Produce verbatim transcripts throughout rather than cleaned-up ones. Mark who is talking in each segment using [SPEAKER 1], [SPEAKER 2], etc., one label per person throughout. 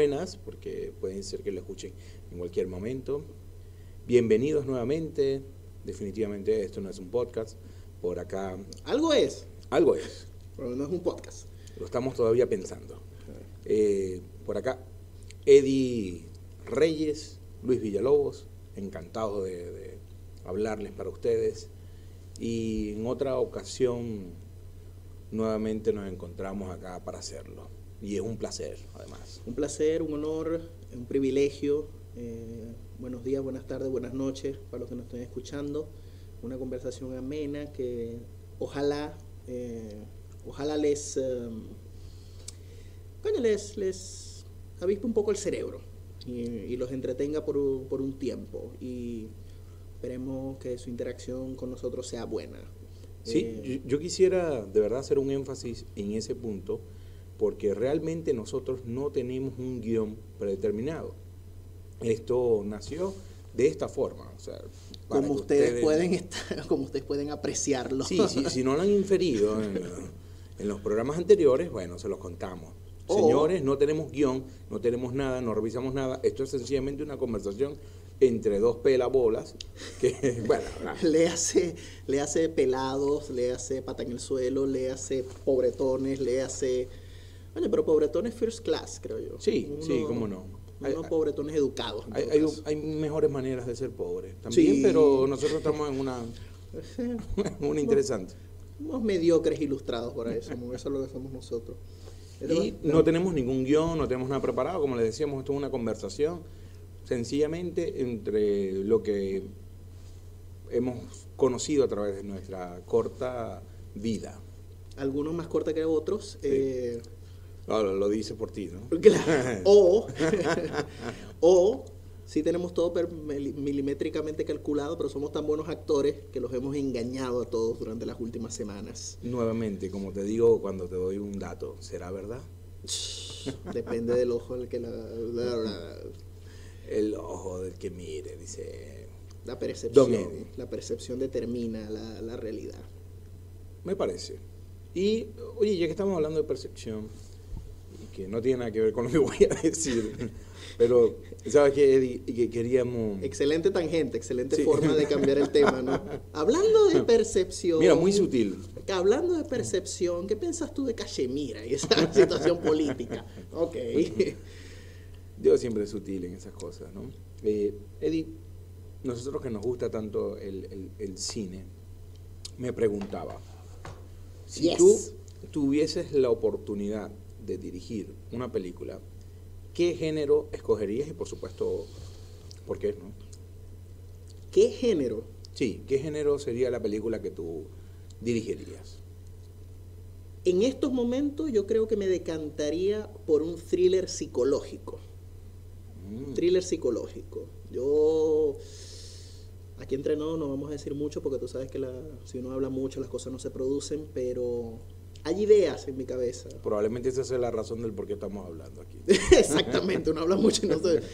[SPEAKER 1] buenas, porque pueden ser que lo escuchen en cualquier momento. Bienvenidos nuevamente. Definitivamente esto no es un podcast. Por acá...
[SPEAKER 2] Algo es.
[SPEAKER 1] Algo es.
[SPEAKER 2] Pero no es un podcast.
[SPEAKER 1] Lo estamos todavía pensando. Eh, por acá, Eddie Reyes, Luis Villalobos, encantado de, de hablarles para ustedes. Y en otra ocasión, nuevamente nos encontramos acá para hacerlo. Y es un placer, además.
[SPEAKER 2] Un placer, un honor, un privilegio. Eh, buenos días, buenas tardes, buenas noches para los que nos estén escuchando. Una conversación amena que ojalá, eh, ojalá les, eh, coño, les, les avispe un poco el cerebro y, y los entretenga por, por un tiempo. Y esperemos que su interacción con nosotros sea buena.
[SPEAKER 1] Sí,
[SPEAKER 2] eh,
[SPEAKER 1] yo, yo quisiera de verdad hacer un énfasis en ese punto, porque realmente nosotros no tenemos un guión predeterminado. Esto nació de esta forma, o sea,
[SPEAKER 2] como ustedes, ustedes pueden estar, como ustedes pueden apreciarlo.
[SPEAKER 1] Sí, sí, si no lo han inferido en, en los programas anteriores, bueno, se los contamos. Oh. Señores, no tenemos guión, no tenemos nada, no revisamos nada. Esto es sencillamente una conversación entre dos pelabolas que, bueno,
[SPEAKER 2] le hace, le hace pelados, le hace pata en el suelo, le hace pobretones, le hace... Oye, pero pobretones first class, creo yo.
[SPEAKER 1] Sí,
[SPEAKER 2] uno,
[SPEAKER 1] sí, cómo no.
[SPEAKER 2] Unos pobretones educados.
[SPEAKER 1] Hay, hay, hay mejores maneras de ser pobre también, sí. Pero nosotros estamos en una, una interesante.
[SPEAKER 2] Somos mediocres ilustrados por eso, eso es lo que somos nosotros.
[SPEAKER 1] Y no tenemos ningún guión, no tenemos nada preparado, como les decíamos, esto es una conversación sencillamente entre lo que hemos conocido a través de nuestra corta vida.
[SPEAKER 2] Algunos más corta que otros.
[SPEAKER 1] Sí. Eh, no, lo, lo dice por ti, ¿no?
[SPEAKER 2] Claro. O, o sí tenemos todo milimétricamente calculado, pero somos tan buenos actores que los hemos engañado a todos durante las últimas semanas.
[SPEAKER 1] Nuevamente, como te digo cuando te doy un dato, ¿será verdad?
[SPEAKER 2] Depende del ojo del que la... la, la
[SPEAKER 1] el ojo del que mire, dice...
[SPEAKER 2] La percepción. La percepción determina la, la realidad.
[SPEAKER 1] Me parece. Y, oye, ya que estamos hablando de percepción, y que no tiene nada que ver con lo que voy a decir, pero, ¿sabes qué, Eddie? Y que queríamos...
[SPEAKER 2] Excelente tangente, excelente sí. forma de cambiar el tema, ¿no? Hablando de percepción...
[SPEAKER 1] Mira, muy sutil.
[SPEAKER 2] Hablando de percepción, ¿qué piensas tú de Cachemira y esa situación política? Ok.
[SPEAKER 1] Yo siempre sutil en esas cosas, ¿no? Eh, Eddie, nosotros que nos gusta tanto el, el, el cine, me preguntaba, si
[SPEAKER 2] yes.
[SPEAKER 1] tú tuvieses la oportunidad de dirigir una película, ¿qué género escogerías? Y por supuesto, ¿por qué no?
[SPEAKER 2] ¿Qué género?
[SPEAKER 1] Sí, ¿qué género sería la película que tú dirigirías?
[SPEAKER 2] En estos momentos yo creo que me decantaría por un thriller psicológico. Mm. Thriller psicológico. Yo... Aquí entre nosotros no vamos a decir mucho porque tú sabes que la, si uno habla mucho las cosas no se producen, pero hay ideas en mi cabeza.
[SPEAKER 1] Probablemente esa sea la razón del por qué estamos hablando aquí.
[SPEAKER 2] Exactamente, uno habla mucho y no se...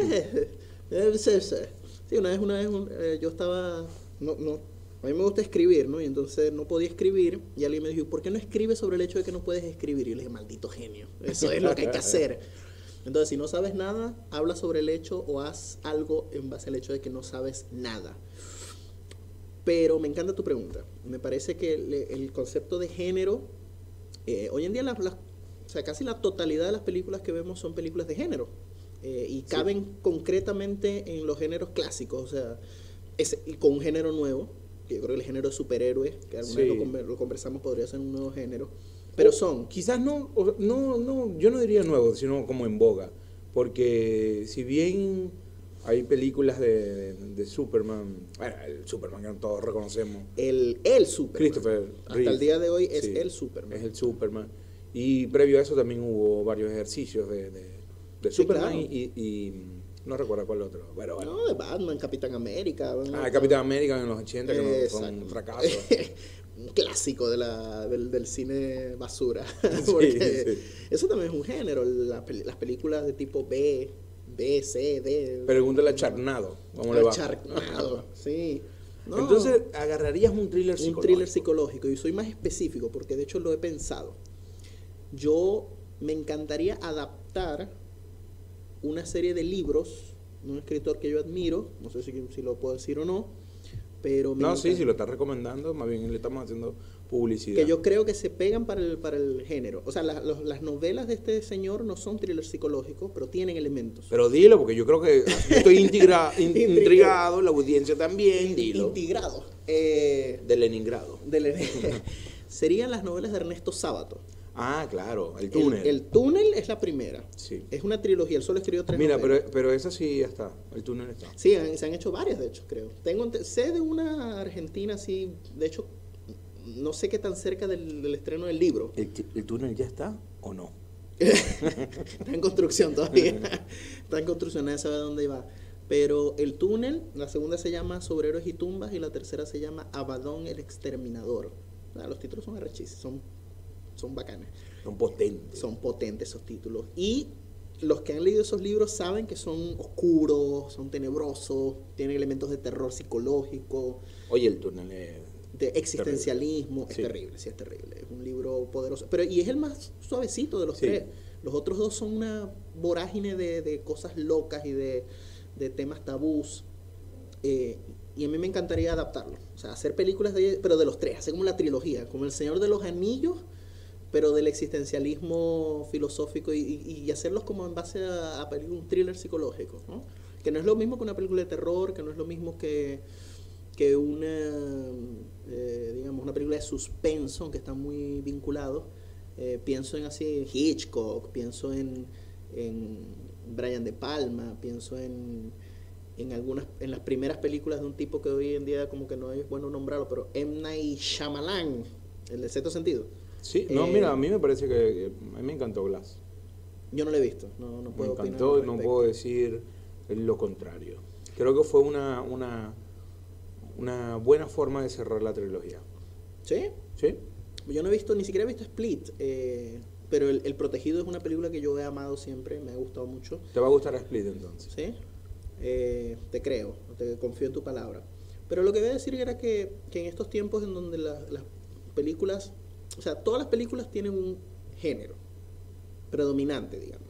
[SPEAKER 2] Sí, una vez, una vez un, eh, yo estaba... No, no, a mí me gusta escribir, ¿no? Y entonces no podía escribir y alguien me dijo, ¿por qué no escribes sobre el hecho de que no puedes escribir? Y yo le dije, maldito genio, eso es lo que hay que hacer. Entonces, si no sabes nada, habla sobre el hecho o haz algo en base al hecho de que no sabes nada. Pero me encanta tu pregunta. Me parece que el, el concepto de género, eh, hoy en día, la, la, o sea, casi la totalidad de las películas que vemos son películas de género. Eh, y caben sí. concretamente en los géneros clásicos, o sea, es, y con un género nuevo, que yo creo que el género de superhéroes, que alguna sí. vez lo, lo conversamos, podría ser un nuevo género. Pero son...
[SPEAKER 1] Quizás no, no, no, yo no diría nuevo, sino como en boga. Porque si bien hay películas de, de, de Superman, bueno, el Superman que todos reconocemos.
[SPEAKER 2] El, el Superman.
[SPEAKER 1] Christopher
[SPEAKER 2] Hasta
[SPEAKER 1] Reeve.
[SPEAKER 2] el día de hoy es
[SPEAKER 1] Sí,
[SPEAKER 2] el Superman.
[SPEAKER 1] Es el Superman. Y previo a eso también hubo varios ejercicios de, de, de
[SPEAKER 2] Sí,
[SPEAKER 1] Superman
[SPEAKER 2] claro.
[SPEAKER 1] y, y no recuerdo cuál otro. Bueno, bueno.
[SPEAKER 2] No, de Batman, Capitán América.
[SPEAKER 1] Ah, el Capitán América en los ochenta, que no, fue un fracaso.
[SPEAKER 2] Un clásico de la, del, del cine basura. Porque
[SPEAKER 1] sí, sí.
[SPEAKER 2] Eso también es un género. La, las películas de tipo B, B, C, D.
[SPEAKER 1] Pregúntale a Charnado. ¿Cómo le va?
[SPEAKER 2] Charnado, sí. No,
[SPEAKER 1] Entonces, agarrarías un thriller
[SPEAKER 2] un
[SPEAKER 1] psicológico.
[SPEAKER 2] thriller psicológico. Y soy más específico porque de hecho lo he pensado. Yo me encantaría adaptar una serie de libros, un escritor que yo admiro, no sé si, si lo puedo decir o no, pero... me
[SPEAKER 1] No,
[SPEAKER 2] encanta,
[SPEAKER 1] sí, si lo estás recomendando, más bien le estamos haciendo publicidad.
[SPEAKER 2] que yo creo que se pegan para el, para el género. O sea, la- los- las novelas de este señor no son thrillers psicológicos, pero tienen elementos.
[SPEAKER 1] Pero dilo, porque yo creo que yo estoy integra- in-
[SPEAKER 2] Intrigado.
[SPEAKER 1] intrigado, la audiencia también, dilo.
[SPEAKER 2] Integrado. Eh,
[SPEAKER 1] De Leningrado.
[SPEAKER 2] del- serían las novelas de Ernesto Sábato.
[SPEAKER 1] Ah, claro, el túnel.
[SPEAKER 2] El, el túnel es la primera.
[SPEAKER 1] Sí.
[SPEAKER 2] Es una trilogía, él solo escribió tres
[SPEAKER 1] Mira,
[SPEAKER 2] novelas.
[SPEAKER 1] pero, pero esa sí ya está, el túnel está.
[SPEAKER 2] Sí, han- se han hecho varias, de hecho, creo. Tengo, ente- sé de una argentina, así, de hecho, no sé qué tan cerca del, del estreno del libro.
[SPEAKER 1] ¿El, t- el túnel ya está o no?
[SPEAKER 2] Está en construcción todavía. Está en construcción, nadie sabe dónde va. Pero el túnel, la segunda se llama Sobre héroes y tumbas y la tercera se llama Abadón el exterminador. Ah, los títulos son arrechísimos, son, son bacanes.
[SPEAKER 1] Son potentes.
[SPEAKER 2] Son potentes esos títulos. Y los que han leído esos libros saben que son oscuros, son tenebrosos, tienen elementos de terror psicológico,
[SPEAKER 1] Oye, el túnel es...
[SPEAKER 2] de existencialismo. Es
[SPEAKER 1] Sí.
[SPEAKER 2] terrible, sí, es terrible. Es un libro poderoso. Pero, y es el más suavecito de los
[SPEAKER 1] Sí.
[SPEAKER 2] tres. Los otros dos son una vorágine de, de cosas locas y de, de temas tabús. Eh, y a mí me encantaría adaptarlo. O sea, hacer películas de, pero de los tres, hacer como la trilogía, como El Señor de los Anillos, pero del existencialismo filosófico y, y- y hacerlos como en base a, a película- un thriller psicológico, ¿no? Que no es lo mismo que una película de terror, que no es lo mismo que, que una, eh, digamos, una película de suspenso, aunque están muy vinculados. Eh, pienso en así Hitchcock, pienso en, en Brian De Palma, pienso en, en algunas, en las primeras películas de un tipo que hoy en día como que no es bueno nombrarlo, pero M. Night Shyamalan, el de Sexto Sentido.
[SPEAKER 1] Sí, no,
[SPEAKER 2] Eh,
[SPEAKER 1] mira, a mí me parece que... A mí me encantó Glass.
[SPEAKER 2] Yo no lo he visto, no, no
[SPEAKER 1] Me
[SPEAKER 2] puedo opinar
[SPEAKER 1] encantó
[SPEAKER 2] al
[SPEAKER 1] y no
[SPEAKER 2] respecto.
[SPEAKER 1] puedo decir lo contrario. Creo que fue una, una, una buena forma de cerrar la trilogía.
[SPEAKER 2] ¿Sí?
[SPEAKER 1] ¿Sí?
[SPEAKER 2] Yo no he visto, ni siquiera he visto Split, eh, pero el, el Protegido es una película que yo he amado siempre, me ha gustado mucho.
[SPEAKER 1] ¿Te va a gustar Split entonces?
[SPEAKER 2] ¿Sí? Eh, te creo, te confío en tu palabra. Pero lo que voy a decir era que, que en estos tiempos en donde la- las películas, o sea, todas las películas tienen un género predominante, digamos.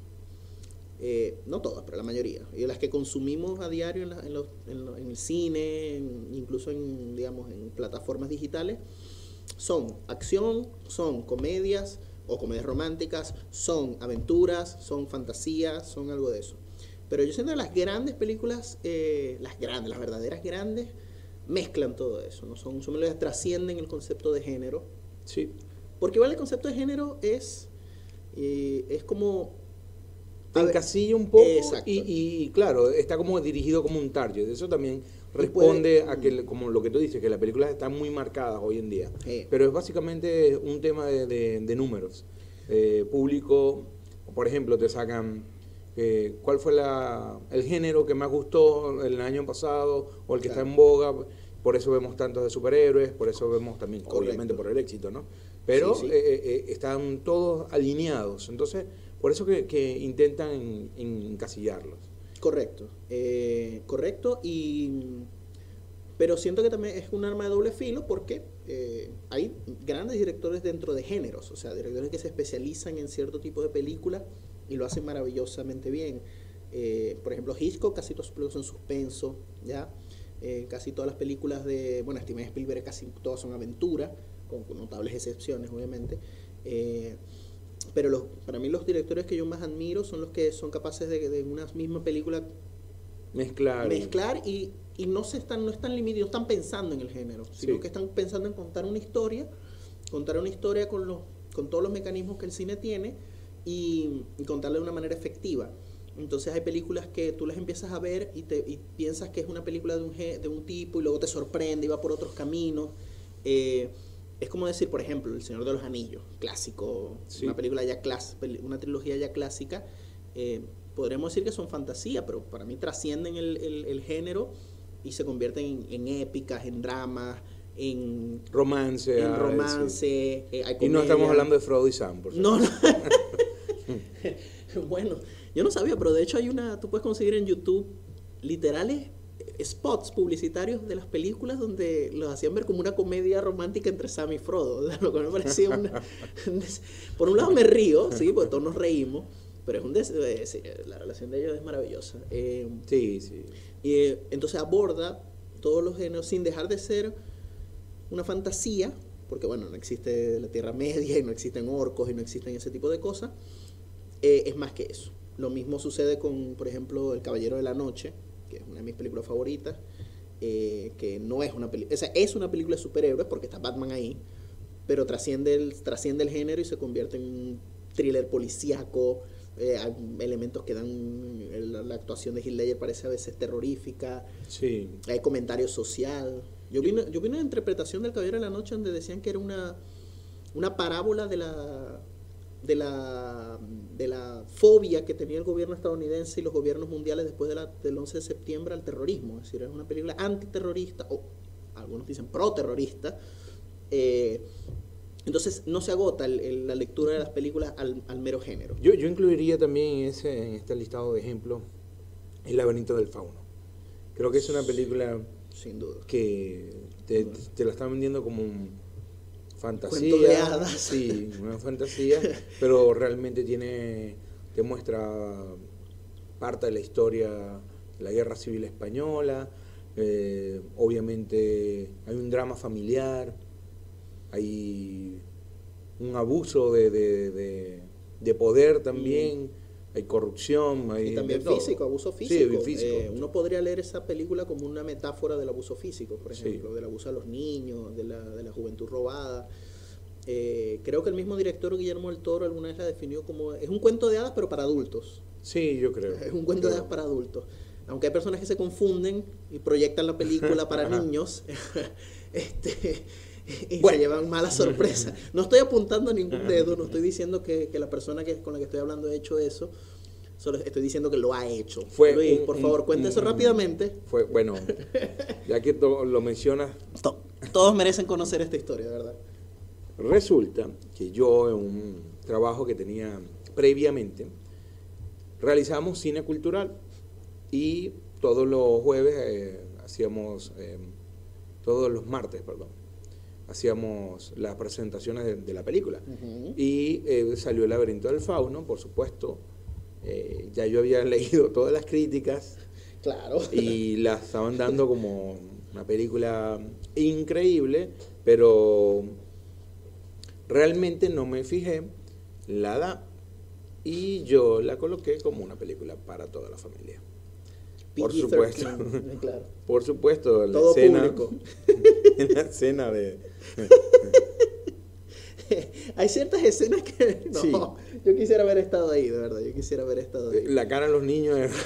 [SPEAKER 2] Eh, no todas, pero la mayoría. Y las que consumimos a diario en, la- en, los- en lo- en el cine, en- incluso en, digamos, en plataformas digitales, son acción, son comedias o comedias románticas, son aventuras, son fantasías, son algo de eso. Pero yo siento que las grandes películas, eh, las grandes, las verdaderas grandes, mezclan todo eso, ¿no? Son, son melodías, trascienden el concepto de género.
[SPEAKER 1] Sí.
[SPEAKER 2] Porque igual el concepto de género es, eh, es como...
[SPEAKER 1] Te
[SPEAKER 2] a ver,
[SPEAKER 1] encasilla un poco
[SPEAKER 2] exacto.
[SPEAKER 1] y, y, claro, está como dirigido como un target. Eso también
[SPEAKER 2] Y
[SPEAKER 1] responde
[SPEAKER 2] puede-
[SPEAKER 1] a que, como lo que tú dices, que las películas están muy marcadas hoy en día.
[SPEAKER 2] Sí.
[SPEAKER 1] Pero es básicamente un tema de, de- de números. Eh, público, por ejemplo, te sacan eh, cuál fue la, el género que más gustó el año pasado o el que
[SPEAKER 2] Claro.
[SPEAKER 1] está en boga. Por eso vemos tantos de superhéroes, por eso vemos también,
[SPEAKER 2] Correcto.
[SPEAKER 1] obviamente, por el éxito, ¿no? Pero
[SPEAKER 2] Sí, sí.
[SPEAKER 1] eh, eh, están todos alineados. Entonces, por eso que, que intentan en- encasillarlos.
[SPEAKER 2] Correcto, eh, correcto, y pero siento que también es un arma de doble filo porque eh, hay grandes directores dentro de géneros, o sea, directores que se especializan en cierto tipo de película y lo hacen maravillosamente bien. Eh, por ejemplo, Hitchcock, casi todas sus películas son suspenso, ¿ya? Eh, casi todas las películas de, bueno, Steven Spielberg casi todas son aventura, con, con notables excepciones, obviamente. Eh, pero los, para mí los directores que yo más admiro son los que son capaces de, de una misma película
[SPEAKER 1] Mezclar.
[SPEAKER 2] mezclar y, y no se están, no están limitados, no están pensando en el género, sino
[SPEAKER 1] Sí.
[SPEAKER 2] que están pensando en contar una historia, contar una historia con los, con todos los mecanismos que el cine tiene y, y contarla de una manera efectiva. Entonces hay películas que tú las empiezas a ver y, te, y piensas que es una película de un, ge- de un tipo y luego te sorprende y va por otros caminos. Eh, es como decir, por ejemplo, El Señor de los Anillos, clásico,
[SPEAKER 1] Sí.
[SPEAKER 2] una película ya clásica, una trilogía ya clásica. Eh, podremos decir que son fantasía, pero para mí trascienden el, el, el género y se convierten en, en épicas, en dramas, en,
[SPEAKER 1] Romance.
[SPEAKER 2] en
[SPEAKER 1] ah,
[SPEAKER 2] romance.
[SPEAKER 1] sí.
[SPEAKER 2] eh, hay
[SPEAKER 1] Y no estamos
[SPEAKER 2] comedia.
[SPEAKER 1] hablando de Frodo y Sam, por
[SPEAKER 2] No,
[SPEAKER 1] supuesto.
[SPEAKER 2] no. Bueno, yo no sabía, pero de hecho hay una, tú puedes conseguir en YouTube literales spots publicitarios de las películas donde los hacían ver como una comedia romántica entre Sam y Frodo, lo que me parecía una... Por un lado me río, sí, porque todos nos reímos, Pero es un des eh, sí, la relación de ellos es maravillosa. Eh,
[SPEAKER 1] Sí, sí.
[SPEAKER 2] y eh, entonces aborda todos los géneros sin dejar de ser una fantasía, porque bueno, no existe la Tierra Media y no existen orcos y no existen ese tipo de cosas. Eh, es más que eso. Lo mismo sucede con, por ejemplo, El Caballero de la Noche, que es una de mis películas favoritas, eh, que no es una película, o sea, es una película de superhéroes porque está Batman ahí, pero trasciende el, trasciende el género y se convierte en un thriller policíaco. Eh, hay elementos que dan, el, la actuación de Heath Ledger parece a veces terrorífica,
[SPEAKER 1] Sí.
[SPEAKER 2] hay comentario social. Yo vi, una, yo vi una interpretación del Caballero de la Noche donde decían que era una, una parábola de la, de la de la fobia que tenía el gobierno estadounidense y los gobiernos mundiales después de la, del once de septiembre al terrorismo. Es decir, es una película antiterrorista, o algunos dicen pro-terrorista. Eh, entonces no se agota el, el, la lectura de las películas al, al mero género.
[SPEAKER 1] Yo, yo incluiría también en, ese, en este listado de ejemplos El laberinto del fauno. Creo que es una película
[SPEAKER 2] Sin duda.
[SPEAKER 1] que te, te, te la están vendiendo como un fantasía.
[SPEAKER 2] Cuento de hadas.
[SPEAKER 1] Sí, una fantasía, pero realmente tiene, te muestra parte de la historia de la Guerra Civil Española. Eh, obviamente hay un drama familiar, hay un abuso de, de, de, de poder también, mm. hay corrupción, hay
[SPEAKER 2] y también físico, abuso físico. Sí, físico. Eh, uno podría leer esa película como una metáfora del abuso físico, por ejemplo, sí. del abuso a los niños, de la, de la juventud robada. Eh, creo que el mismo director Guillermo del Toro alguna vez la definió como, es un cuento de hadas pero para adultos.
[SPEAKER 1] Sí, yo creo.
[SPEAKER 2] Es un cuento creo. de hadas para adultos. Aunque hay personas que se confunden y proyectan la película para niños, este, y bueno. se llevan malas sorpresas. No estoy apuntando a ningún dedo, no estoy diciendo que, que la persona que, con la que estoy hablando ha hecho eso, solo estoy diciendo que lo ha hecho.
[SPEAKER 1] Fue
[SPEAKER 2] Luis,
[SPEAKER 1] un,
[SPEAKER 2] por favor, cuente eso rápidamente.
[SPEAKER 1] Fue, bueno, ya que to, lo mencionas.
[SPEAKER 2] To, todos merecen conocer esta historia, de verdad.
[SPEAKER 1] Resulta que yo en un trabajo que tenía previamente, realizamos cine cultural. Y todos los jueves eh, hacíamos, eh, todos los martes, perdón, hacíamos las presentaciones de, de la película. Uh-huh. Y eh, salió El laberinto del fauno, por supuesto. Eh, ya yo había leído todas las críticas.
[SPEAKER 2] Claro.
[SPEAKER 1] Y la estaban dando como una película increíble, pero realmente no me fijé la edad. Y yo la coloqué como una película para toda la familia. Por supuesto,
[SPEAKER 2] claro.
[SPEAKER 1] Por supuesto, la
[SPEAKER 2] todo
[SPEAKER 1] escena,
[SPEAKER 2] público.
[SPEAKER 1] la escena de...
[SPEAKER 2] Hay ciertas escenas que no,
[SPEAKER 1] sí.
[SPEAKER 2] yo quisiera haber estado ahí, de verdad, yo quisiera haber estado ahí.
[SPEAKER 1] La cara de los niños era,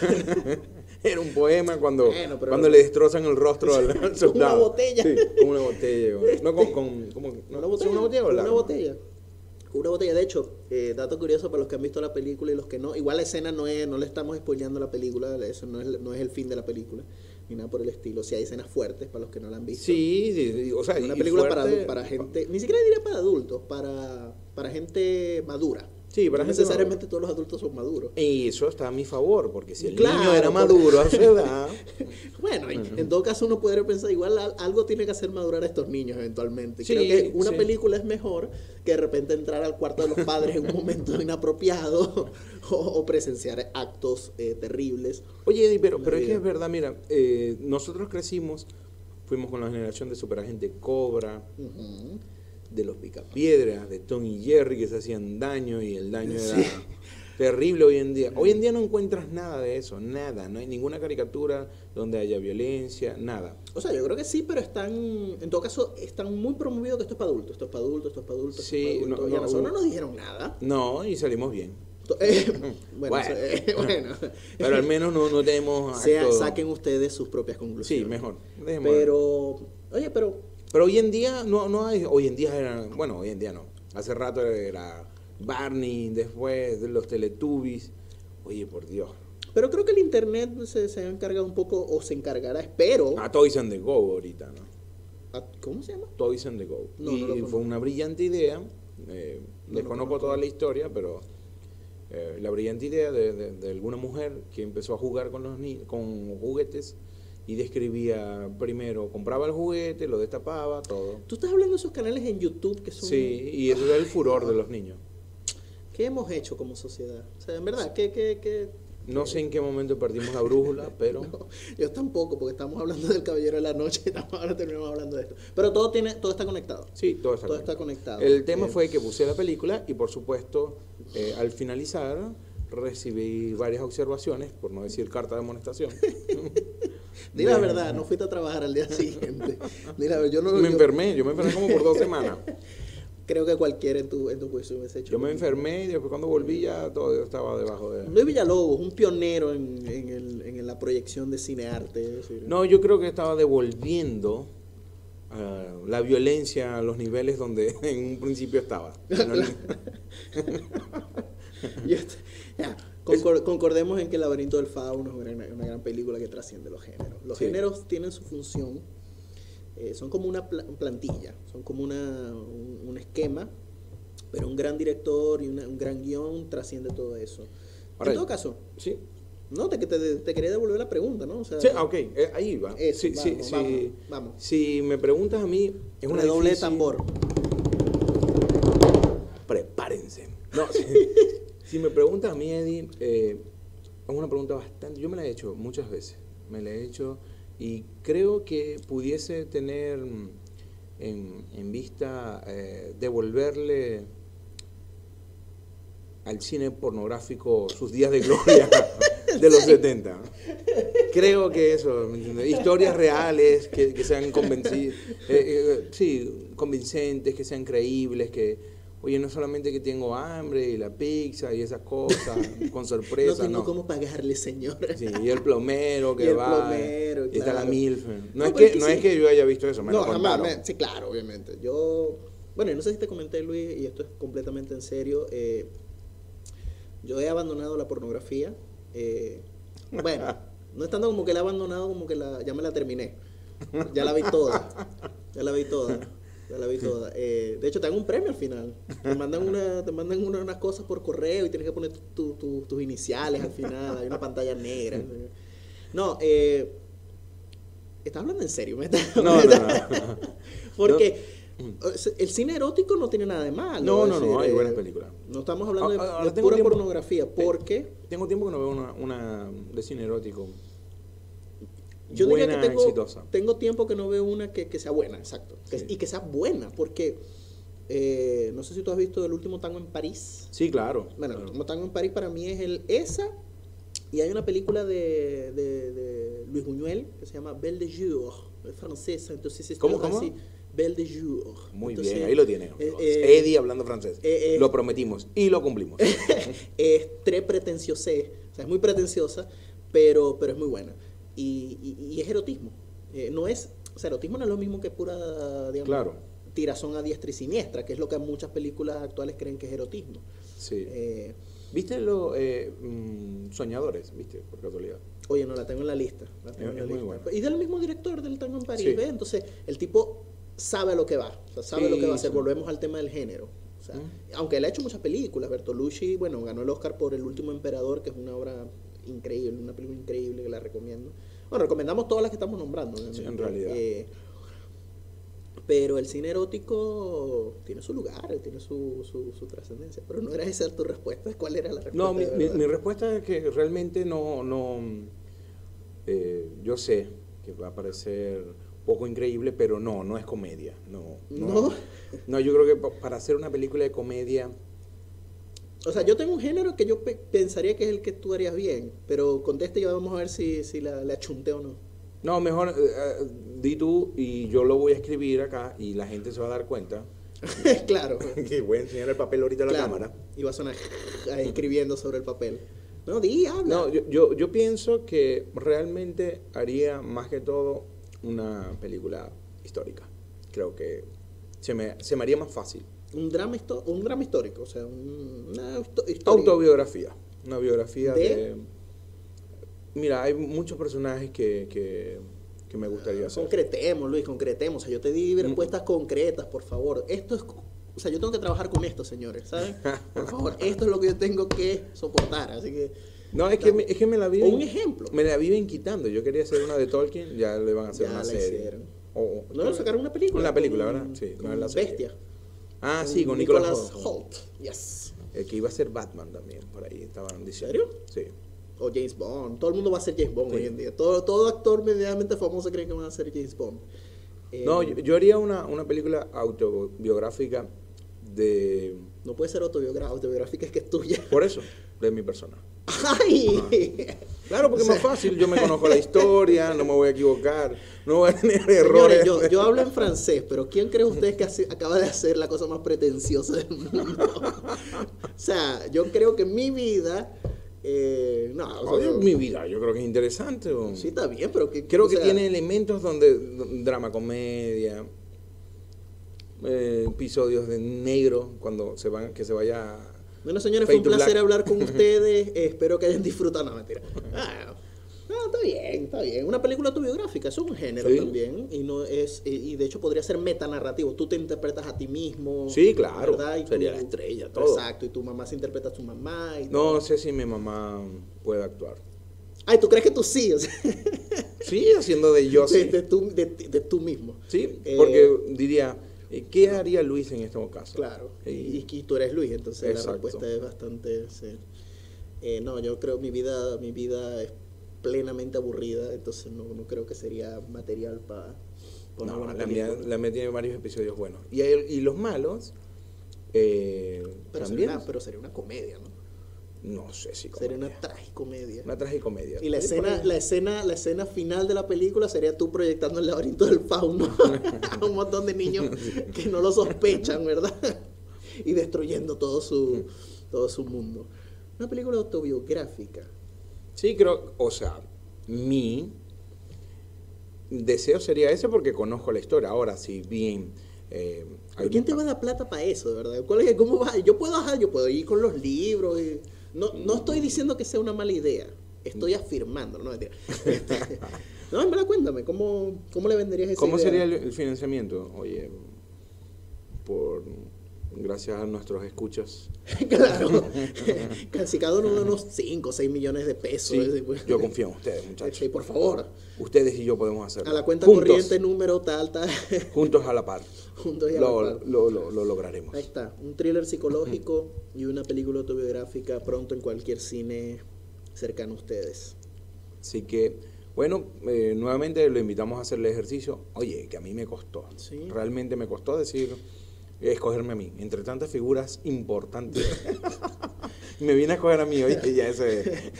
[SPEAKER 1] era un poema cuando,
[SPEAKER 2] bueno,
[SPEAKER 1] cuando le destrozan el rostro al, al soldado.
[SPEAKER 2] Con una botella.
[SPEAKER 1] Sí, con una botella. Este, no, con, con como, no,
[SPEAKER 2] una botella.
[SPEAKER 1] ¿Una botella o
[SPEAKER 2] una botella. Una botella, de hecho, eh, dato curioso para los que han visto la película y los que no, igual la escena no es, no le estamos spoileando la película, eso no es, no es el fin de la película, ni nada por el estilo, o sea, hay escenas fuertes para los que no la han visto.
[SPEAKER 1] Sí, sí, sí o sea,
[SPEAKER 2] una película para, para gente, ni siquiera diría para adultos, para, para gente madura.
[SPEAKER 1] Sí, para
[SPEAKER 2] no
[SPEAKER 1] gente
[SPEAKER 2] necesariamente
[SPEAKER 1] madura.
[SPEAKER 2] Todos los adultos son maduros.
[SPEAKER 1] Y eso está a mi favor, porque si el
[SPEAKER 2] claro,
[SPEAKER 1] niño era
[SPEAKER 2] por...
[SPEAKER 1] maduro a su edad...
[SPEAKER 2] Bueno, uh-huh. en todo caso uno podría pensar, igual algo tiene que hacer madurar a estos niños eventualmente.
[SPEAKER 1] Sí,
[SPEAKER 2] Creo que una
[SPEAKER 1] sí.
[SPEAKER 2] película es mejor que de repente entrar al cuarto de los padres en un momento inapropiado o, o presenciar actos eh, terribles.
[SPEAKER 1] Oye, Eddie, pero, pero es que es verdad, mira, eh, nosotros crecimos, fuimos con la generación de Superagente Cobra, uh-huh. de los Picapiedras, de Tom y Jerry, que se hacían daño y el daño era sí. terrible hoy en día. Hoy en día no encuentras nada de eso, nada, no hay ninguna caricatura donde haya violencia, nada.
[SPEAKER 2] O sea, yo creo que sí, pero están, en todo caso, están muy promovidos que esto es para adultos, esto es para adultos, esto es para adultos,
[SPEAKER 1] sí,
[SPEAKER 2] esto es para adultos.
[SPEAKER 1] No,
[SPEAKER 2] y a nosotros
[SPEAKER 1] no,
[SPEAKER 2] no nos dijeron nada.
[SPEAKER 1] No, y salimos bien.
[SPEAKER 2] Eh, bueno,
[SPEAKER 1] bueno,
[SPEAKER 2] eh, bueno,
[SPEAKER 1] pero al menos no, no tenemos...
[SPEAKER 2] Sea, saquen ustedes sus propias conclusiones.
[SPEAKER 1] Sí, mejor.
[SPEAKER 2] Pero, oye, pero...
[SPEAKER 1] Pero hoy en día no, no hay, hoy en día era, bueno, hoy en día no. Hace rato era Barney, después de los Teletubbies. Oye, por Dios.
[SPEAKER 2] Pero creo que el internet se, se ha encargado un poco, o se encargará, espero.
[SPEAKER 1] A Toys and the Go ahorita, ¿no?
[SPEAKER 2] ¿A, ¿Cómo se llama?
[SPEAKER 1] Toys and the Go.
[SPEAKER 2] No,
[SPEAKER 1] y
[SPEAKER 2] no
[SPEAKER 1] fue una brillante idea. Eh,
[SPEAKER 2] no,
[SPEAKER 1] desconozco
[SPEAKER 2] no,
[SPEAKER 1] toda la historia, pero eh, la brillante idea de, de, de alguna mujer que empezó a jugar con los ni con juguetes. Y describía primero, compraba el juguete, lo destapaba, todo.
[SPEAKER 2] Tú estás hablando de esos canales en YouTube que son...
[SPEAKER 1] Sí, y eso era el furor de los niños.
[SPEAKER 2] ¿Qué hemos hecho como sociedad? O sea, en verdad, ¿qué, qué, qué?
[SPEAKER 1] No sé en qué momento perdimos la brújula, pero...
[SPEAKER 2] No, yo tampoco, porque estamos hablando del Caballero de la Noche y estamos, ahora terminamos hablando de esto. Pero todo tiene, todo está conectado.
[SPEAKER 1] Sí, todo está,
[SPEAKER 2] todo
[SPEAKER 1] conectado.
[SPEAKER 2] está conectado.
[SPEAKER 1] El tema
[SPEAKER 2] eh,
[SPEAKER 1] fue que puse la película y por supuesto, eh, al finalizar, recibí varias observaciones, por no decir carta de amonestación.
[SPEAKER 2] Di la verdad, no fuiste a trabajar al día siguiente. Di la verdad, yo no,
[SPEAKER 1] me
[SPEAKER 2] yo,
[SPEAKER 1] enfermé, yo me enfermé como por dos semanas.
[SPEAKER 2] Creo que cualquiera en tu, en tu juicio hubiese hecho.
[SPEAKER 1] Yo me enfermé y después cuando volví ya todo estaba debajo de...
[SPEAKER 2] Luis Villalobos, un pionero en, en, el, en la proyección de cinearte. Es decir,
[SPEAKER 1] No, yo creo que estaba devolviendo uh, la violencia a los niveles donde en un principio estaba.
[SPEAKER 2] Y este, ya, concor- concordemos en que El laberinto del fauno es una, una gran película que trasciende los géneros. Los
[SPEAKER 1] Sí.
[SPEAKER 2] géneros tienen su función, eh, son como una pla- plantilla, son como una, un, un esquema, pero un gran director y una, un gran guión trasciende todo eso.
[SPEAKER 1] Ahora,
[SPEAKER 2] en todo caso,
[SPEAKER 1] Sí,
[SPEAKER 2] no, te, te, te quería devolver la pregunta, ¿no? O sea,
[SPEAKER 1] sí, ah, ok, eh, ahí va.
[SPEAKER 2] Eso,
[SPEAKER 1] Sí, sí,
[SPEAKER 2] vamos,
[SPEAKER 1] sí.
[SPEAKER 2] vamos, vamos.
[SPEAKER 1] Si me preguntas a mí, es una
[SPEAKER 2] redoble de
[SPEAKER 1] difícil...
[SPEAKER 2] tambor.
[SPEAKER 1] Prepárense. No, si, si me preguntas a mí, Eddie, eh, es una pregunta bastante... Yo me la he hecho muchas veces. Me la he hecho y creo que pudiese tener en, en vista eh, devolverle al cine pornográfico sus días de gloria de los setenta. Creo que eso, ¿me entiendes? Historias reales que, que sean convenci- eh, eh, sí, convincentes, que sean creíbles, que, oye, no solamente que tengo hambre y la pizza y esas cosas, con sorpresa,
[SPEAKER 2] No tengo
[SPEAKER 1] no.
[SPEAKER 2] cómo pagarle, señor.
[SPEAKER 1] Sí, y el plomero que
[SPEAKER 2] Y el
[SPEAKER 1] va,
[SPEAKER 2] plomero,
[SPEAKER 1] y está la
[SPEAKER 2] claro.
[SPEAKER 1] milf. No,
[SPEAKER 2] No,
[SPEAKER 1] es
[SPEAKER 2] pero
[SPEAKER 1] que,
[SPEAKER 2] es que
[SPEAKER 1] no
[SPEAKER 2] sí.
[SPEAKER 1] es que yo haya visto eso, me
[SPEAKER 2] No,
[SPEAKER 1] lo
[SPEAKER 2] jamás.
[SPEAKER 1] contaron.
[SPEAKER 2] me- sí, claro, obviamente. Yo, bueno, y no sé si te comenté, Luis, y esto es completamente en serio. eh, yo he abandonado la pornografía. eh, bueno, no es tanto como que la he abandonado, como que la, ya me la terminé. Ya la vi toda. Ya la vi toda. Ya la vi toda. Eh, de hecho, te dan un premio al final. Te mandan, una, te mandan una- unas cosas por correo y tienes que poner tu- tu- tus iniciales al final. Hay una pantalla negra. No, eh. ¿Estás hablando en serio? ¿Me estás-
[SPEAKER 1] No,
[SPEAKER 2] me
[SPEAKER 1] no,
[SPEAKER 2] estás-
[SPEAKER 1] no.
[SPEAKER 2] Porque el cine erótico no tiene nada de malo.
[SPEAKER 1] No,
[SPEAKER 2] es
[SPEAKER 1] no, no,
[SPEAKER 2] decir,
[SPEAKER 1] hay
[SPEAKER 2] eh,
[SPEAKER 1] buenas películas.
[SPEAKER 2] No estamos hablando de,
[SPEAKER 1] Ah, ahora
[SPEAKER 2] de
[SPEAKER 1] tengo
[SPEAKER 2] pura
[SPEAKER 1] tiempo-
[SPEAKER 2] pornografía. Porque
[SPEAKER 1] Tengo tiempo que no veo una, una de cine erótico
[SPEAKER 2] yo
[SPEAKER 1] buena,
[SPEAKER 2] diría que tengo,
[SPEAKER 1] exitosa.
[SPEAKER 2] tengo tiempo que no veo una que, que sea buena, exacto. Que-
[SPEAKER 1] Sí.
[SPEAKER 2] Y que sea buena, porque eh, no sé si tú has visto El último tango en París.
[SPEAKER 1] Sí, claro.
[SPEAKER 2] Bueno, El
[SPEAKER 1] claro.
[SPEAKER 2] último tango en París para mí es el esa. Y hay una película de, de, de Luis Buñuel que se llama Belle de Jour, es francesa, entonces es
[SPEAKER 1] ¿Cómo,
[SPEAKER 2] algo
[SPEAKER 1] cómo?
[SPEAKER 2] así. Belle de Jour.
[SPEAKER 1] Muy
[SPEAKER 2] Entonces,
[SPEAKER 1] bien, ahí lo tiene.
[SPEAKER 2] eh, eh,
[SPEAKER 1] Eddie hablando francés.
[SPEAKER 2] eh, eh,
[SPEAKER 1] lo prometimos y lo cumplimos.
[SPEAKER 2] es tres pretenciosé, o sea, es muy pretenciosa, pero, pero es muy buena. Y, y, y es erotismo. Eh, no es, o sea, erotismo no es lo mismo que pura, digamos,
[SPEAKER 1] Claro.
[SPEAKER 2] tirazón a diestra y siniestra, que es lo que muchas películas actuales creen que es erotismo.
[SPEAKER 1] Sí.
[SPEAKER 2] Eh,
[SPEAKER 1] ¿Viste los eh, mm, Soñadores? ¿Viste? Por casualidad.
[SPEAKER 2] Oye, no, la tengo en la lista. La tengo
[SPEAKER 1] Es-
[SPEAKER 2] en la
[SPEAKER 1] es muy
[SPEAKER 2] lista.
[SPEAKER 1] buena.
[SPEAKER 2] Y del mismo director del Tango en París,
[SPEAKER 1] Sí.
[SPEAKER 2] ¿ves? Entonces, el tipo sabe a lo que va. O sea, sabe
[SPEAKER 1] Sí,
[SPEAKER 2] lo que va a hacer.
[SPEAKER 1] sí.
[SPEAKER 2] Volvemos al tema del género. O sea,
[SPEAKER 1] Mm.
[SPEAKER 2] aunque él ha hecho muchas películas, Bertolucci, bueno, ganó el Oscar por El último emperador, que es una obra increíble, una película increíble que la recomiendo. Bueno, recomendamos todas las que estamos nombrando.
[SPEAKER 1] Sí,
[SPEAKER 2] obviamente.
[SPEAKER 1] en realidad.
[SPEAKER 2] Eh, pero el cine erótico tiene su lugar, tiene su, su, su trascendencia. Pero no era esa tu respuesta. ¿Cuál era la respuesta?
[SPEAKER 1] No, mi,
[SPEAKER 2] de
[SPEAKER 1] mi,
[SPEAKER 2] verdad?
[SPEAKER 1] mi respuesta es que realmente no, no eh, yo sé que va a parecer poco increíble, pero no, no es comedia. No, no,
[SPEAKER 2] ¿No?
[SPEAKER 1] no, yo creo que pa- para hacer una película de comedia,
[SPEAKER 2] O sea, yo tengo un género que yo pe- pensaría que es el que tú harías bien, pero conteste y vamos a ver si, si la, la achunté o no.
[SPEAKER 1] no, mejor eh, eh, di tú y yo lo voy a escribir acá y la gente se va a dar cuenta.
[SPEAKER 2] Claro.
[SPEAKER 1] Que voy a enseñar el papel ahorita a la
[SPEAKER 2] claro.
[SPEAKER 1] cámara.
[SPEAKER 2] Y va a sonar ahí escribiendo sobre el papel. No, di, habla.
[SPEAKER 1] No, yo, yo, yo pienso que realmente haría más que todo una película histórica. Creo que se me, se me haría más fácil.
[SPEAKER 2] Un drama, histo- un drama histórico, o sea, un- una histo- historia.
[SPEAKER 1] Autobiografía. Una biografía
[SPEAKER 2] ¿De?
[SPEAKER 1] de... Mira, hay muchos personajes que, que, que me gustaría hacer.
[SPEAKER 2] Concretemos, Luis, concretemos. O sea, yo te di
[SPEAKER 1] Mm.
[SPEAKER 2] respuestas concretas, por favor. Esto es... O sea, yo tengo que trabajar con esto, señores, ¿saben? Por favor, esto es lo que yo tengo que soportar, así que...
[SPEAKER 1] No, es que, me, es que me la
[SPEAKER 2] O
[SPEAKER 1] viven...
[SPEAKER 2] un ejemplo.
[SPEAKER 1] Me la viven quitando. Yo quería hacer una de Tolkien, ya le van a hacer
[SPEAKER 2] Ya
[SPEAKER 1] una
[SPEAKER 2] la
[SPEAKER 1] serie.
[SPEAKER 2] hicieron.
[SPEAKER 1] O-
[SPEAKER 2] ¿No le sacaron una película?
[SPEAKER 1] Una película,
[SPEAKER 2] Con-
[SPEAKER 1] ¿verdad? Sí, no
[SPEAKER 2] con
[SPEAKER 1] es la serie.
[SPEAKER 2] Bestia.
[SPEAKER 1] Ah, sí, con Nicolas Holt.
[SPEAKER 2] Holt. Yes.
[SPEAKER 1] eh, que iba a ser Batman también, por ahí estaban diciendo.
[SPEAKER 2] ¿En
[SPEAKER 1] serio? Sí.
[SPEAKER 2] O James Bond. Todo el mundo va a ser James Bond
[SPEAKER 1] Sí.
[SPEAKER 2] hoy en día. Todo, todo actor medianamente famoso cree que va a ser James Bond. Eh,
[SPEAKER 1] No, yo, yo haría una, una película autobiográfica de...
[SPEAKER 2] No puede ser autobiográfica, autobiográfica es que es tuya.
[SPEAKER 1] Por eso, de mi persona.
[SPEAKER 2] ¡Ay!
[SPEAKER 1] Claro, porque
[SPEAKER 2] O sea,
[SPEAKER 1] es más fácil, yo me conozco la historia, no me voy a equivocar, no voy a tener
[SPEAKER 2] Señores,
[SPEAKER 1] errores.
[SPEAKER 2] yo, yo hablo en francés, pero ¿quién cree ustedes que hace- acaba de hacer la cosa más pretenciosa del mundo? O sea, yo creo que mi vida... eh, no, o sea,
[SPEAKER 1] Oye, mi vida, yo creo que es interesante. o-
[SPEAKER 2] sí está bien, pero que...
[SPEAKER 1] Creo
[SPEAKER 2] o
[SPEAKER 1] que
[SPEAKER 2] sea,
[SPEAKER 1] tiene elementos donde drama, comedia, eh, episodios de negro cuando se van, que se vaya.
[SPEAKER 2] Bueno, señores,
[SPEAKER 1] Fade
[SPEAKER 2] fue un
[SPEAKER 1] to
[SPEAKER 2] placer
[SPEAKER 1] Black.
[SPEAKER 2] hablar con ustedes. eh, espero que hayan disfrutado. No, mentira. Ah, no, está bien, está bien. Una película autobiográfica, eso es un género
[SPEAKER 1] Sí.
[SPEAKER 2] también. Y no es y, y de hecho podría ser metanarrativo. Tú te interpretas a ti mismo.
[SPEAKER 1] Sí, claro.
[SPEAKER 2] ¿verdad? Y
[SPEAKER 1] Sería
[SPEAKER 2] tú-
[SPEAKER 1] la estrella, todo.
[SPEAKER 2] Exacto, y tu mamá se interpreta a tu mamá. Y todo.
[SPEAKER 1] No sé si mi mamá puede actuar.
[SPEAKER 2] Ay, ¿tú crees que tú sí? O sea,
[SPEAKER 1] Sí, haciendo de yo
[SPEAKER 2] de,
[SPEAKER 1] sí.
[SPEAKER 2] de tú, de, de tú mismo.
[SPEAKER 1] Sí,
[SPEAKER 2] Eh,
[SPEAKER 1] porque diría, eh, ¿qué haría Luis en este caso?
[SPEAKER 2] Claro, y,
[SPEAKER 1] Y-
[SPEAKER 2] y tú eres Luis, entonces
[SPEAKER 1] Exacto.
[SPEAKER 2] la respuesta es bastante... sí. Eh, no, yo creo mi vida mi vida es plenamente aburrida, entonces no, no creo que sería material para una
[SPEAKER 1] No,
[SPEAKER 2] buena
[SPEAKER 1] la mía,
[SPEAKER 2] película.
[SPEAKER 1] la mía tiene varios episodios buenos. Y, hay- y los malos, eh,
[SPEAKER 2] pero,
[SPEAKER 1] también.
[SPEAKER 2] sería una, pero sería una comedia, ¿no?
[SPEAKER 1] No sé si
[SPEAKER 2] Sería una
[SPEAKER 1] comedia.
[SPEAKER 2] tragicomedia.
[SPEAKER 1] Una tragicomedia.
[SPEAKER 2] Y la
[SPEAKER 1] Sí, por
[SPEAKER 2] escena,
[SPEAKER 1] ahí.
[SPEAKER 2] la escena, la escena final de la película sería tú proyectando el laberinto del fauno a un montón de niños que no lo sospechan, ¿verdad? Y destruyendo todo su, todo su mundo. Una película autobiográfica.
[SPEAKER 1] Sí, creo, o sea, mi deseo sería ese porque conozco la historia. Ahora, si bien... eh, hay
[SPEAKER 2] ¿Pero quién te
[SPEAKER 1] mucha-
[SPEAKER 2] va a dar plata para eso, de verdad? ¿Cuál es, ¿Cómo va? Yo puedo, ajá, yo puedo ir con los libros. y- no, no estoy diciendo que sea una mala idea. Estoy afirmando, no mentira. Este, no, en verdad, cuéntame, ¿cómo, cómo le venderías esa
[SPEAKER 1] ¿Cómo
[SPEAKER 2] idea?
[SPEAKER 1] sería el, el financiamiento? Oye, por gracias a nuestros escuchas.
[SPEAKER 2] Claro. Casi cada uno de unos cinco o seis millones de pesos.
[SPEAKER 1] Sí,
[SPEAKER 2] Ese, pues.
[SPEAKER 1] yo confío en ustedes, muchachos.
[SPEAKER 2] Sí, por favor.
[SPEAKER 1] Ustedes y yo podemos hacerlo.
[SPEAKER 2] A la cuenta
[SPEAKER 1] juntos,
[SPEAKER 2] corriente, número tal, tal.
[SPEAKER 1] juntos a la par.
[SPEAKER 2] Juntos y a
[SPEAKER 1] Lo,
[SPEAKER 2] la par.
[SPEAKER 1] lo, lo, lo lograremos.
[SPEAKER 2] Ahí está, un thriller psicológico y una película autobiográfica pronto en cualquier cine cercano a ustedes.
[SPEAKER 1] Así que, bueno, eh, nuevamente lo invitamos a hacer el ejercicio. Oye, que a mí me costó.
[SPEAKER 2] Sí.
[SPEAKER 1] Realmente me costó decir, escogerme a mí, entre tantas figuras importantes. Me vine a escoger a mí, oye, ya ese,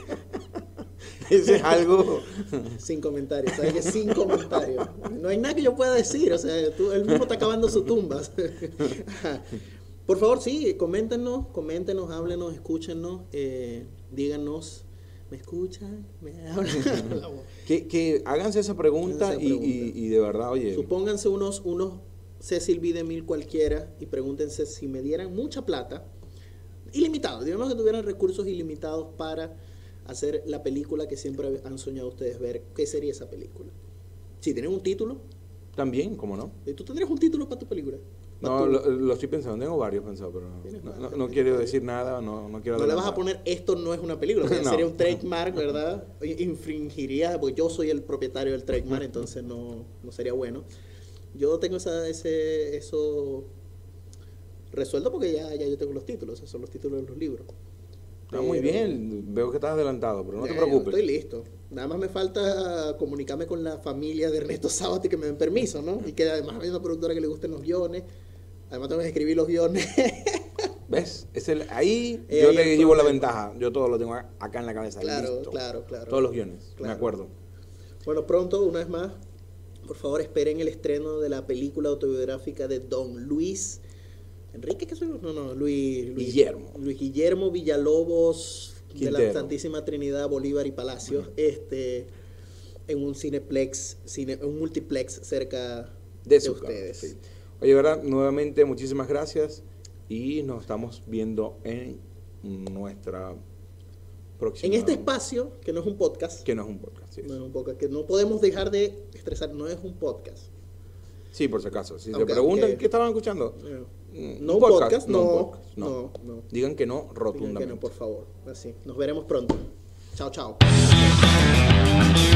[SPEAKER 1] ese es algo.
[SPEAKER 2] Sin comentarios, ¿sabes qué? Sin comentarios. No hay nada que yo pueda decir, o sea, tú, él mismo está acabando su tumba. Ajá. Por favor, sí, coméntenos, coméntenos, háblenos, escúchenos, eh, díganos, ¿me escuchan? ¿Me hablan?
[SPEAKER 1] Que, que háganse esa pregunta,
[SPEAKER 2] Háganse
[SPEAKER 1] y,
[SPEAKER 2] esa pregunta.
[SPEAKER 1] y- y de verdad, oye,
[SPEAKER 2] Supónganse unos, unos Cecil B. DeMille cualquiera y pregúntense si me dieran mucha plata, ilimitado, digamos que tuvieran recursos ilimitados para hacer la película que siempre han soñado ustedes ver, ¿qué sería esa película? Si tienen un título,
[SPEAKER 1] también, ¿cómo no?
[SPEAKER 2] ¿tú tendrías un título para tu película? ¿Para
[SPEAKER 1] No,
[SPEAKER 2] tu-
[SPEAKER 1] lo, lo estoy pensando, tengo varios pensados, pero no,
[SPEAKER 2] Tienes
[SPEAKER 1] no,
[SPEAKER 2] varios,
[SPEAKER 1] no- no
[SPEAKER 2] tienes
[SPEAKER 1] quiero
[SPEAKER 2] varios.
[SPEAKER 1] decir nada, no, no quiero
[SPEAKER 2] No le vas a
[SPEAKER 1] adelantar.
[SPEAKER 2] poner esto no es una película, porque
[SPEAKER 1] No.
[SPEAKER 2] sería un trademark, ¿verdad? Infringiría, porque yo soy el propietario del trademark, entonces no, no sería bueno. Yo tengo esa, ese, eso resuelto porque ya, ya yo tengo los títulos, esos son los títulos de los libros.
[SPEAKER 1] Está muy
[SPEAKER 2] Pero-
[SPEAKER 1] bien, veo que estás adelantado, pero no te
[SPEAKER 2] Ya, ya,
[SPEAKER 1] preocupes.
[SPEAKER 2] Estoy listo. Nada más me falta comunicarme con la familia de Ernesto Sábato y que me den permiso, ¿no? Y que además hay una productora que le gusten los guiones. Además tengo que escribir los guiones.
[SPEAKER 1] ¿Ves? Es el, ahí
[SPEAKER 2] Eh,
[SPEAKER 1] yo
[SPEAKER 2] ahí
[SPEAKER 1] te
[SPEAKER 2] el
[SPEAKER 1] llevo la
[SPEAKER 2] problema.
[SPEAKER 1] ventaja. Yo todo lo tengo acá en la cabeza.
[SPEAKER 2] Claro,
[SPEAKER 1] listo.
[SPEAKER 2] claro, claro.
[SPEAKER 1] Todos los guiones, me
[SPEAKER 2] Claro.
[SPEAKER 1] acuerdo.
[SPEAKER 2] Bueno, pronto, una vez más, por favor, esperen el estreno de la película autobiográfica de Don Luis. ¿Enrique qué soy? No, no, Luis, Luis
[SPEAKER 1] Guillermo.
[SPEAKER 2] Luis Guillermo Villalobos de la
[SPEAKER 1] Quintero.
[SPEAKER 2] Santísima Trinidad, Bolívar y Palacios, este, en un cineplex, cine, un multiplex cerca de,
[SPEAKER 1] De su
[SPEAKER 2] ustedes.
[SPEAKER 1] casa, sí. Oye, ¿verdad? Nuevamente, muchísimas gracias. Y nos estamos viendo en nuestra próxima.
[SPEAKER 2] En este espacio, que no es un podcast,
[SPEAKER 1] Que no es un podcast. Sí,
[SPEAKER 2] no es un podcast, que no podemos dejar de estresar, no es un podcast.
[SPEAKER 1] Sí, por si acaso. Si
[SPEAKER 2] Aunque-
[SPEAKER 1] se preguntan
[SPEAKER 2] aunque-
[SPEAKER 1] qué estaban escuchando.
[SPEAKER 2] Eh,
[SPEAKER 1] Mm,
[SPEAKER 2] No un podcast,
[SPEAKER 1] no. un
[SPEAKER 2] no,
[SPEAKER 1] podcast, no.
[SPEAKER 2] no, no.
[SPEAKER 1] Digan que no
[SPEAKER 2] Digan
[SPEAKER 1] rotundamente.
[SPEAKER 2] que no, por favor. Así. Nos veremos pronto. Chao, chao.